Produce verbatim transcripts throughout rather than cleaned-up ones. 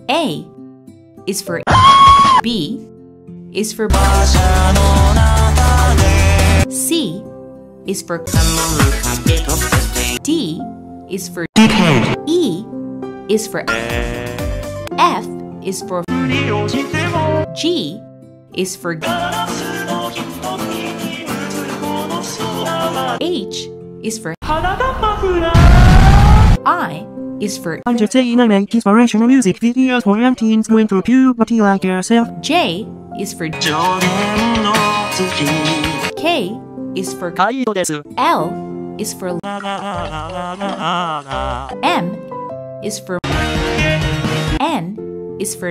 A is for B is for C is for D is for Detailed. E is for F is for G is for H is for I is for Entertainment, inspirational music videos for young teens going through puberty like yourself. J is for K is for L is for M is for N is for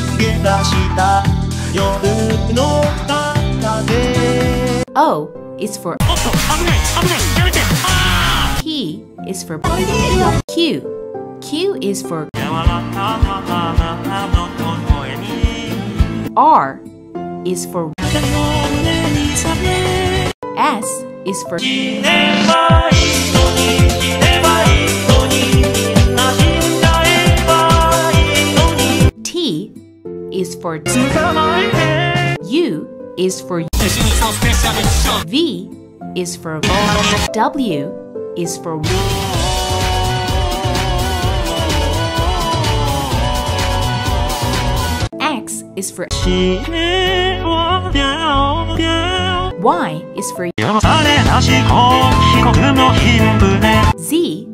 O is for P is for Q. Q is for R is for S is for T is for U is for V is for W is for X is for Y is for Z